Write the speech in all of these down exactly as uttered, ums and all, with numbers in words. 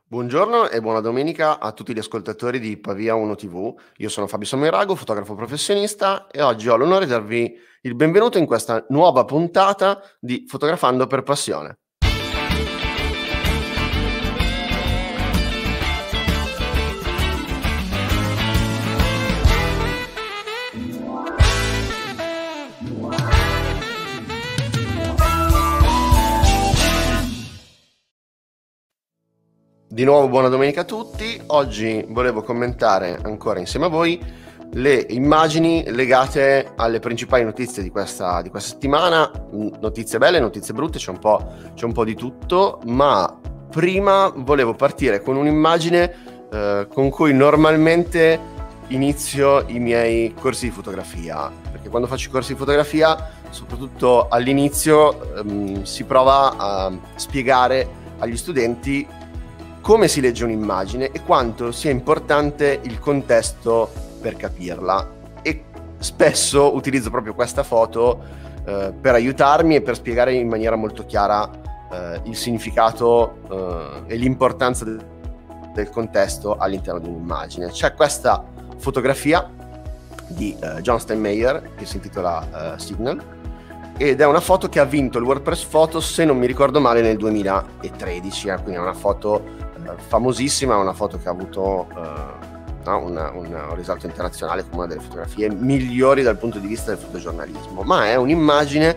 Buongiorno e buona domenica a tutti gli ascoltatori di Pavia uno T V. Io sono Fabio Somerago, fotografo professionista e oggi ho l'onore di darvi il benvenuto in questa nuova puntata di Fotografando per Passione. Di nuovo buona domenica a tutti. Oggi volevo commentare ancora insieme a voi le immagini legate alle principali notizie di questa, di questa settimana, notizie belle, notizie brutte, c'è un po', c'è un po' di tutto, ma prima volevo partire con un'immagine eh, con cui normalmente inizio i miei corsi di fotografia, perché quando faccio i corsi di fotografia, soprattutto all'inizio, ehm, si prova a spiegare agli studenti come si legge un'immagine e quanto sia importante il contesto per capirla, e spesso utilizzo proprio questa foto eh, per aiutarmi e per spiegare in maniera molto chiara eh, il significato eh, e l'importanza de- del contesto all'interno di un'immagine. C'è questa fotografia di eh, John Steinmeier che si intitola eh, Signal, ed è una foto che ha vinto il WordPress Photo, se non mi ricordo male, nel duemilatredici, eh, quindi è una foto famosissima, una foto che ha avuto uh, no, una, un risalto internazionale come una delle fotografie migliori dal punto di vista del fotogiornalismo, ma è un'immagine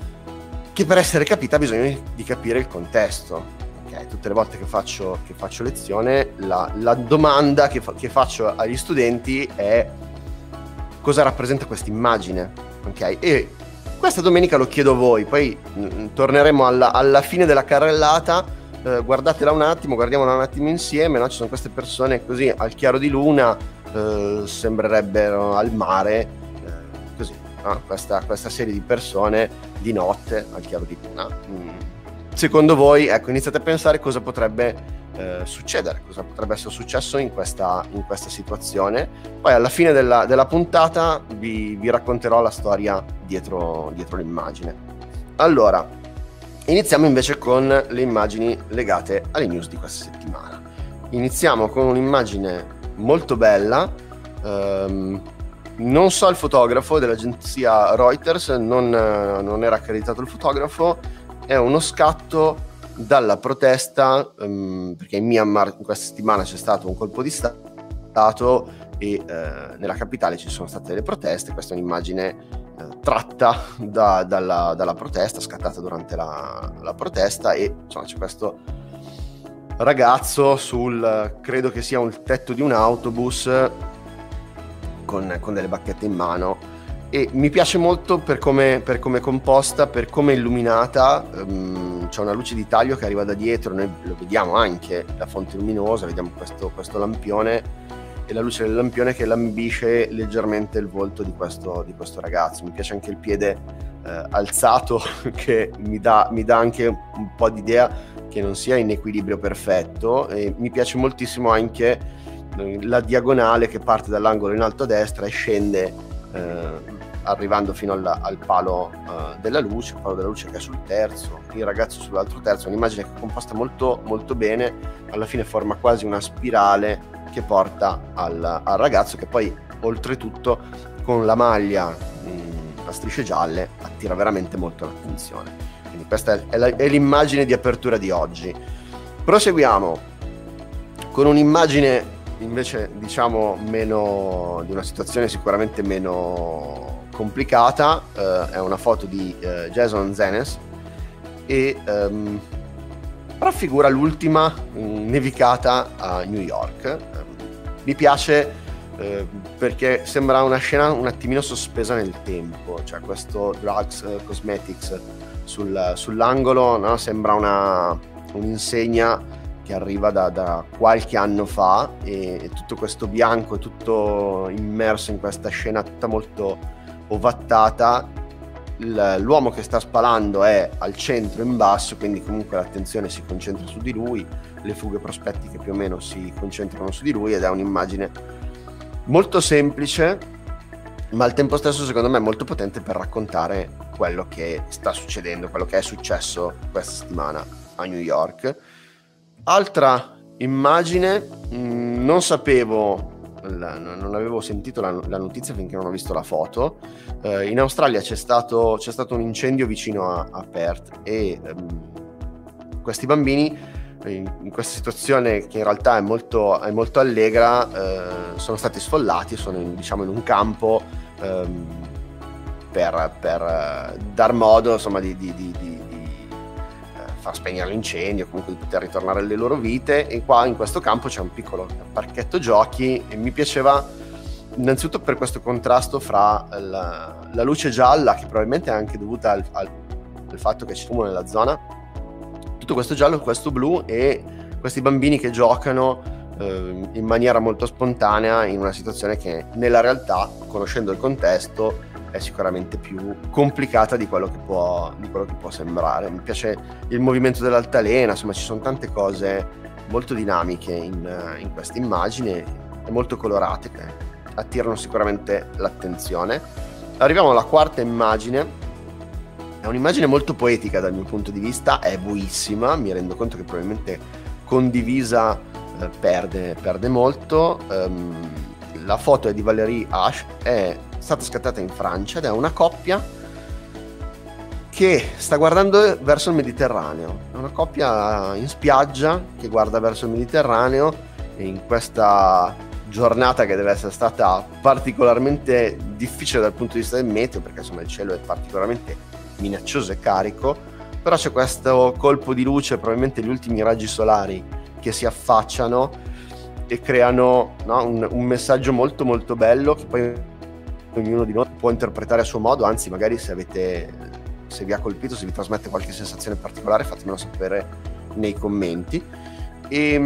che per essere capita ha bisogno di capire il contesto. Okay? Tutte le volte che faccio, che faccio lezione, la, la domanda che, fa, che faccio agli studenti è: cosa rappresenta questa immagine? Okay? E questa domenica lo chiedo a voi, poi mh, torneremo alla, alla fine della carrellata. Uh, guardatela un attimo, guardiamola un attimo insieme, no? Ci sono queste persone così al chiaro di luna, uh, sembrerebbero al mare, uh, così, no? questa, questa serie di persone di notte al chiaro di luna. Mm. Secondo voi, ecco, iniziate a pensare cosa potrebbe uh, succedere, cosa potrebbe essere successo in questa, in questa situazione. Poi alla fine della, della puntata vi, vi racconterò la storia dietro, dietro l'immagine. Allora, iniziamo invece con le immagini legate alle news di questa settimana. Iniziamo con un'immagine molto bella. Um, non so il fotografo dell'agenzia Reuters, non, non era accreditato il fotografo. È uno scatto dalla protesta, um, perché in Myanmar in questa settimana c'è stato un colpo di stato e uh, nella capitale ci sono state delle proteste. Questa è un'immagine tratta da, dalla, dalla protesta, scattata durante la, la protesta, e insomma c'è questo ragazzo sul, credo che sia un tetto di un autobus, con, con delle bacchette in mano, e mi piace molto per come, per come è composta, per come è illuminata. Um, c'è una luce di taglio che arriva da dietro, noi lo vediamo anche, la fonte luminosa, vediamo questo, questo lampione e la luce del lampione che lambisce leggermente il volto di questo, di questo ragazzo. Mi piace anche il piede eh, alzato che mi dà, mi dà anche un po' di idea che non sia in equilibrio perfetto, e mi piace moltissimo anche eh, la diagonale che parte dall'angolo in alto a destra e scende eh, arrivando fino al, al palo eh, della luce, il palo della luce che è sul terzo, il ragazzo sull'altro terzo. È un'immagine che è composta molto, molto bene, alla fine forma quasi una spirale che porta al, al ragazzo, che poi oltretutto con la maglia mh, a strisce gialle attira veramente molto l'attenzione. Quindi questa è, la, è l'immagine di apertura di oggi. Proseguiamo con un'immagine invece, diciamo, meno, di una situazione sicuramente meno complicata. Uh, è una foto di uh, Jason Zenes e um, raffigura l'ultima mh, nevicata a New York. Mi piace eh, perché sembra una scena un attimino sospesa nel tempo, cioè questo Drugs uh, Cosmetics sul, sull'angolo, no? Sembra una, un'insegna che arriva da, da qualche anno fa, e, e tutto questo bianco, tutto immerso in questa scena tutta molto ovattata. L'uomo che sta spalando è al centro in basso, quindi comunque l'attenzione si concentra su di lui, le fughe prospettiche più o meno si concentrano su di lui, ed è un'immagine molto semplice ma al tempo stesso secondo me molto potente per raccontare quello che sta succedendo, quello che è successo questa settimana a New York. Altra immagine, mh, non sapevo, la, non avevo sentito la, la notizia finché non ho visto la foto. Eh, in Australia c'è stato, c'è stato un incendio vicino a, a Perth e ehm, questi bambini in, in questa situazione che in realtà è molto, è molto allegra, eh, sono stati sfollati, sono in, diciamo in un campo ehm, per, per uh, dar modo insomma di, di, di, di far spegnere l'incendio, comunque di poter ritornare alle loro vite. E qua in questo campo c'è un piccolo parchetto giochi e mi piaceva innanzitutto per questo contrasto fra la, la luce gialla, che probabilmente è anche dovuta al, al, al fatto che c'è fumo nella zona, tutto questo giallo, questo blu e questi bambini che giocano eh, in maniera molto spontanea in una situazione che nella realtà, conoscendo il contesto, è sicuramente più complicata di quello che può, di quello che può sembrare. Mi piace il movimento dell'altalena, insomma ci sono tante cose molto dinamiche in, in queste immagini e molto colorate che attirano sicuramente l'attenzione. Arriviamo alla quarta immagine. È un'immagine molto poetica dal mio punto di vista, è buissima, mi rendo conto che probabilmente condivisa eh, perde, perde molto. Um, la foto è di Valérie H, è stata scattata in Francia ed è una coppia che sta guardando verso il Mediterraneo. È una coppia in spiaggia che guarda verso il Mediterraneo e in questa giornata che deve essere stata particolarmente difficile dal punto di vista del meteo, perché insomma il cielo è particolarmente minaccioso e carico, però c'è questo colpo di luce, probabilmente gli ultimi raggi solari che si affacciano e creano, no, un, un messaggio molto molto bello che poi ognuno di noi può interpretare a suo modo. Anzi, magari se avete, se vi ha colpito, se vi trasmette qualche sensazione particolare, fatemelo sapere nei commenti. E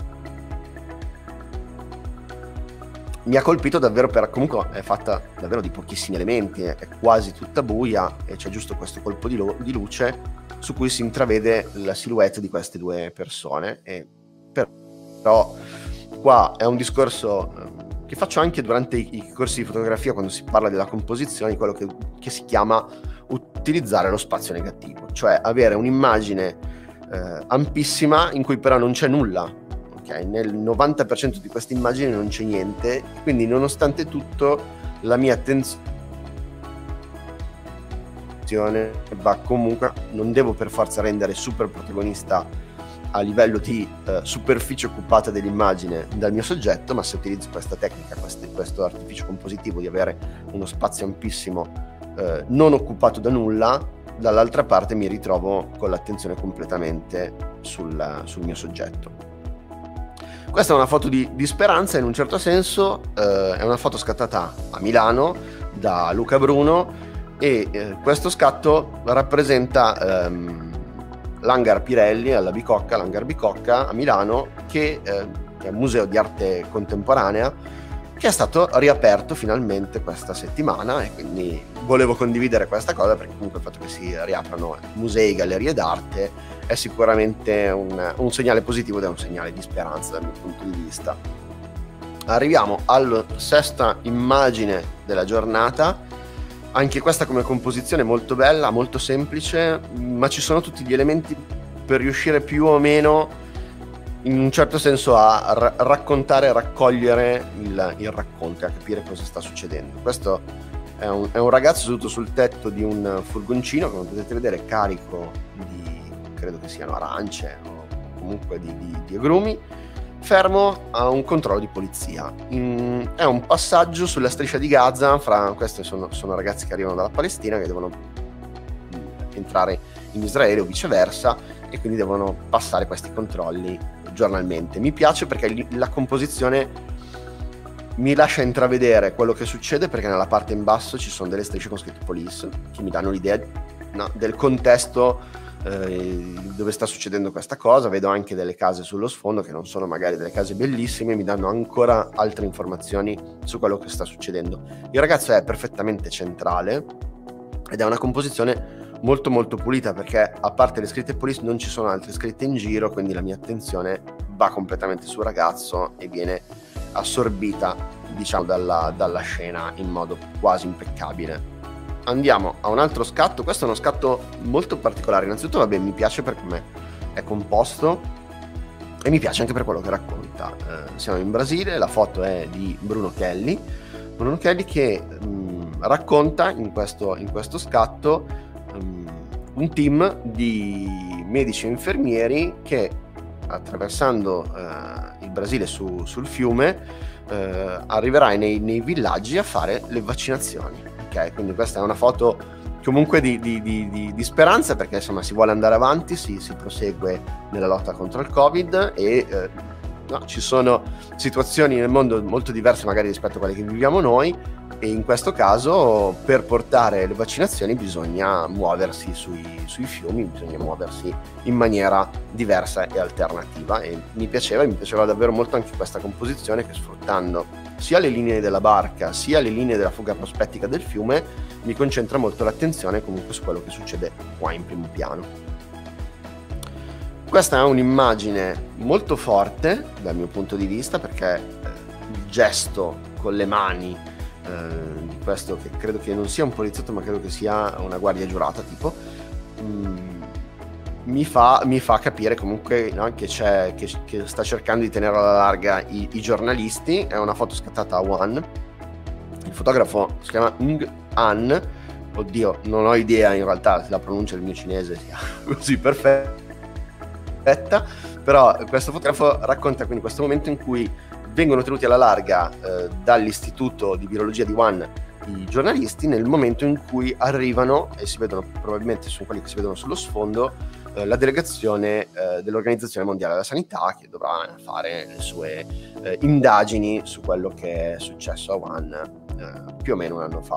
mi ha colpito davvero, per comunque è fatta davvero di pochissimi elementi, è quasi tutta buia e c'è giusto questo colpo di, lo, di luce su cui si intravede la silhouette di queste due persone. E però qua è un discorso che faccio anche durante i, i corsi di fotografia, quando si parla della composizione, quello che, che si chiama utilizzare lo spazio negativo, cioè avere un'immagine eh, ampissima in cui però non c'è nulla, okay? Nel novanta per cento di queste immagini non c'è niente, quindi nonostante tutto la mia attenzione va comunque, non devo per forza rendere super protagonista a livello di eh, superficie occupata dell'immagine dal mio soggetto, ma se utilizzo questa tecnica, questo, questo artificio compositivo di avere uno spazio ampissimo eh, non occupato da nulla, dall'altra parte mi ritrovo con l'attenzione completamente sul, sul mio soggetto. Questa è una foto di, di speranza in un certo senso, eh, è una foto scattata a Milano da Luca Bruno e eh, questo scatto rappresenta ehm, l'Hangar Pirelli alla Bicocca, l'Hangar Bicocca a Milano, che eh, è un museo di arte contemporanea che è stato riaperto finalmente questa settimana, e quindi volevo condividere questa cosa perché comunque il fatto che si riaprano musei, gallerie d'arte è sicuramente un, un segnale positivo ed è un segnale di speranza dal mio punto di vista. Arriviamo alla sesta immagine della giornata. Anche questa come composizione molto bella, molto semplice, ma ci sono tutti gli elementi per riuscire più o meno in un certo senso a ra- raccontare, raccogliere il, il racconto, a capire cosa sta succedendo. Questo è un, è un ragazzo seduto sul tetto di un furgoncino, come potete vedere, carico di, credo che siano arance o comunque di, di, di agrumi, fermo a un controllo di polizia. In, è un passaggio sulla striscia di Gaza fra, questi sono, sono ragazzi che arrivano dalla Palestina, che devono entrare in Israele o viceversa, e quindi devono passare questi controlli giornalmente. Mi piace perché la composizione mi lascia intravedere quello che succede, perché nella parte in basso ci sono delle strisce con scritto police che mi danno l'idea, no, del contesto eh, dove sta succedendo questa cosa. Vedo anche delle case sullo sfondo che non sono magari delle case bellissime, mi danno ancora altre informazioni su quello che sta succedendo. Il ragazzo è perfettamente centrale ed è una composizione molto molto pulita, perché a parte le scritte police non ci sono altre scritte in giro, quindi la mia attenzione va completamente sul ragazzo e viene assorbita, diciamo, dalla, dalla scena in modo quasi impeccabile. Andiamo a un altro scatto. Questo è uno scatto molto particolare. Innanzitutto, vabbè, mi piace per come è composto, e mi piace anche per quello che racconta. Eh, siamo in Brasile, la foto è di Bruno Kelly, Bruno Kelly che mh, racconta in questo, in questo scatto mh, un team di medici e infermieri che attraversando eh, il Brasile su, sul fiume eh, arriverai nei, nei villaggi a fare le vaccinazioni. Ok, quindi questa è una foto comunque di, di, di, di, di speranza, perché insomma si vuole andare avanti, si, si prosegue nella lotta contro il Covid e eh, no, ci sono situazioni nel mondo molto diverse magari rispetto a quelle che viviamo noi, e in questo caso per portare le vaccinazioni bisogna muoversi sui, sui fiumi, bisogna muoversi in maniera diversa e alternativa, e mi piaceva, mi piaceva davvero molto anche questa composizione che, sfruttando sia le linee della barca sia le linee della fuga prospettica del fiume, mi concentra molto l'attenzione comunque su quello che succede qua in primo piano. Questa è un'immagine molto forte dal mio punto di vista, perché eh, il gesto con le mani eh, di questo, che credo che non sia un poliziotto ma credo che sia una guardia giurata tipo, mh, mi, fa, mi fa capire comunque, no, che, c'è, che, che sta cercando di tenere alla larga i, i giornalisti. È una foto scattata a Wuhan, il fotografo si chiama Ng An, oddio non ho idea in realtà se la pronuncia del mio cinese sia così perfetta, però questo fotografo racconta quindi questo momento in cui vengono tenuti alla larga eh, dall'istituto di virologia di Wuhan i giornalisti, nel momento in cui arrivano, e si vedono probabilmente sono quelli che si vedono sullo sfondo, eh, la delegazione eh, dell'Organizzazione Mondiale della Sanità, che dovrà fare le sue eh, indagini su quello che è successo a Wuhan eh, più o meno un anno fa.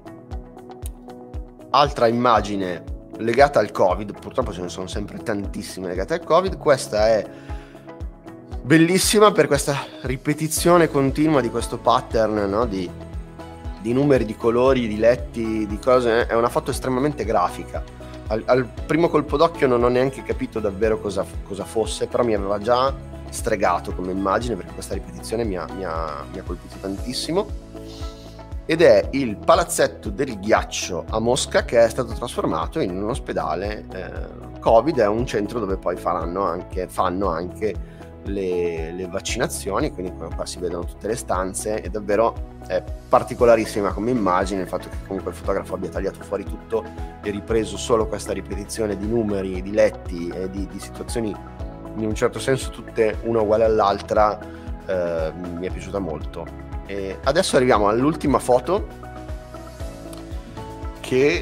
Altra immagine legata al Covid, purtroppo ce ne sono sempre tantissime legate al Covid, questa è bellissima per questa ripetizione continua di questo pattern, no? di, di numeri, di colori, di letti, di cose. È una foto estremamente grafica. Al, al primo colpo d'occhio non ho neanche capito davvero cosa, cosa fosse, però mi aveva già stregato come immagine, perché questa ripetizione mi ha, mi ha, mi ha colpito tantissimo. Ed è il palazzetto del ghiaccio a Mosca, che è stato trasformato in un ospedale eh, Covid. È un centro dove poi faranno anche, fanno anche le, le vaccinazioni, quindi qua si vedono tutte le stanze. È davvero è particolarissima come immagine il fatto che comunque il fotografo abbia tagliato fuori tutto e ripreso solo questa ripetizione di numeri, di letti e di, di situazioni in un certo senso tutte una uguale all'altra. Eh, mi è piaciuta molto. E adesso arriviamo all'ultima foto, che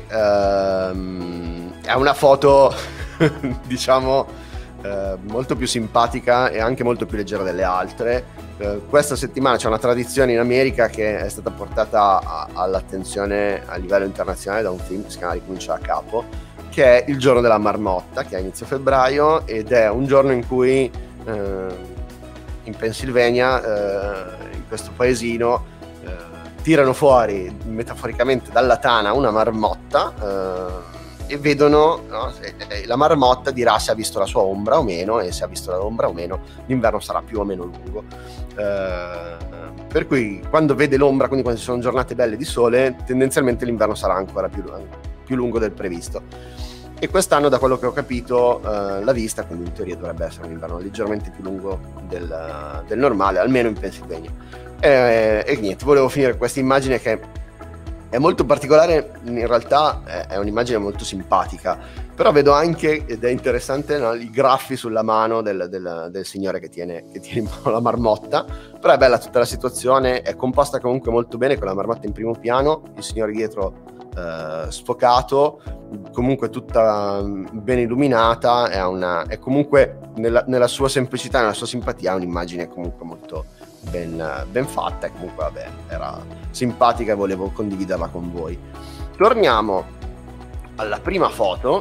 ehm, è una foto diciamo eh, molto più simpatica e anche molto più leggera delle altre. Eh, questa settimana c'è una tradizione in America che è stata portata a, all'attenzione a livello internazionale da un film che si chiama Ricomincia da capo, che è il giorno della marmotta, che è a inizio febbraio, ed è un giorno in cui eh, in Pennsylvania, eh, in questo paesino, eh, tirano fuori metaforicamente dalla tana una marmotta eh, e vedono, no, se, la marmotta dirà se ha visto la sua ombra o meno, e se ha visto l'ombra o meno l'inverno sarà più o meno lungo. Eh, per cui quando vede l'ombra, quindi quando ci sono giornate belle di sole, tendenzialmente l'inverno sarà ancora più, più lungo del previsto. E quest'anno, da quello che ho capito, eh, l'ha vista, quindi in teoria dovrebbe essere un inverno leggermente più lungo del, del normale, almeno in Pennsylvania. E, e niente, volevo finire questa immagine che è molto particolare, in realtà è, è un'immagine molto simpatica, però vedo anche, ed è interessante, no, i graffi sulla mano del, del, del signore che tiene, che tiene in mano la marmotta. Però è bella tutta la situazione, è composta comunque molto bene, con la marmotta in primo piano, il signore dietro Uh, sfocato, comunque tutta ben illuminata. È, una, è comunque nella, nella sua semplicità, nella sua simpatia, un'immagine comunque molto ben, ben fatta, e comunque vabbè, era simpatica e volevo condividerla con voi. Torniamo alla prima foto,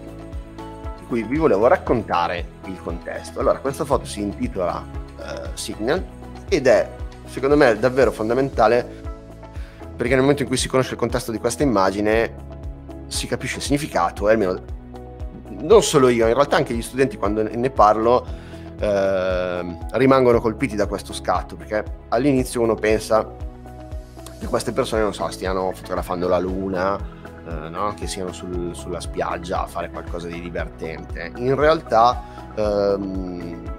di cui vi volevo raccontare il contesto. Allora, questa foto si intitola uh, Signal, ed è secondo me davvero fondamentale, perché nel momento in cui si conosce il contesto di questa immagine si capisce il significato, e almeno non solo io, in realtà anche gli studenti, quando ne parlo, eh, rimangono colpiti da questo scatto, perché all'inizio uno pensa che queste persone, non so, stiano fotografando la luna, eh, no? Che siano sul, sulla spiaggia a fare qualcosa di divertente. In realtà ehm,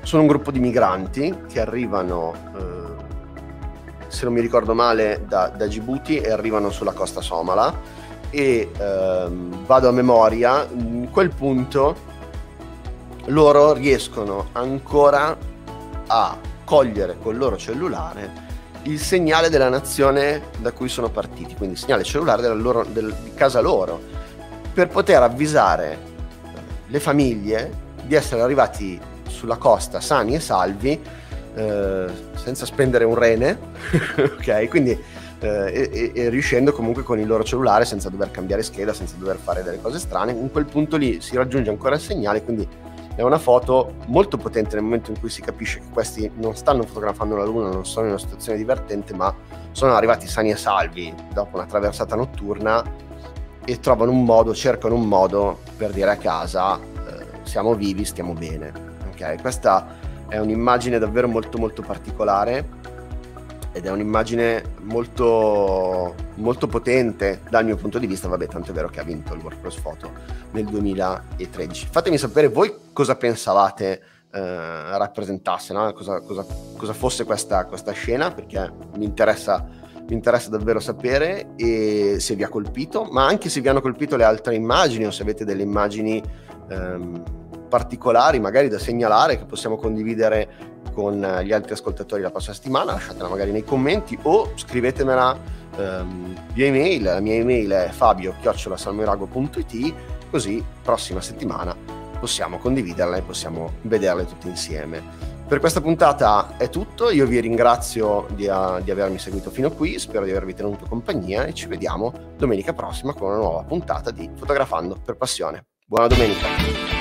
sono un gruppo di migranti che arrivano, eh, se non mi ricordo male, da, da Djibouti e arrivano sulla costa somala e ehm, vado a memoria, in quel punto loro riescono ancora a cogliere col loro cellulare il segnale della nazione da cui sono partiti, quindi il segnale cellulare della loro, del, di casa loro, per poter avvisare le famiglie di essere arrivati sulla costa sani e salvi, eh, senza spendere un rene, ok? Quindi eh, e, e riuscendo comunque con il loro cellulare, senza dover cambiare scheda, senza dover fare delle cose strane. In quel punto lì si raggiunge ancora il segnale, quindi è una foto molto potente nel momento in cui si capisce che questi non stanno fotografando la luna, non sono in una situazione divertente, ma sono arrivati sani e salvi dopo una traversata notturna e trovano un modo, cercano un modo per dire a casa eh, siamo vivi, stiamo bene. Ok, questa è un'immagine davvero molto molto particolare ed è un'immagine molto molto potente dal mio punto di vista. Vabbè, tanto è vero che ha vinto il World Press Photo nel duemilatredici. Fatemi sapere voi cosa pensavate eh, rappresentasse, no? cosa, cosa, cosa fosse questa, questa scena, perché mi interessa, mi interessa davvero sapere, e se vi ha colpito, ma anche se vi hanno colpito le altre immagini o se avete delle immagini ehm, particolari magari da segnalare che possiamo condividere con gli altri ascoltatori la prossima settimana. Lasciatela magari nei commenti o scrivetemela ehm, via email. La mia email è fabio chiocciola salmoirago punto it, così prossima settimana possiamo condividerla e possiamo vederle tutti insieme. Per questa puntata è tutto, io vi ringrazio di, uh, di avermi seguito fino qui, spero di avervi tenuto compagnia e ci vediamo domenica prossima con una nuova puntata di Fotografando per Passione. Buona domenica!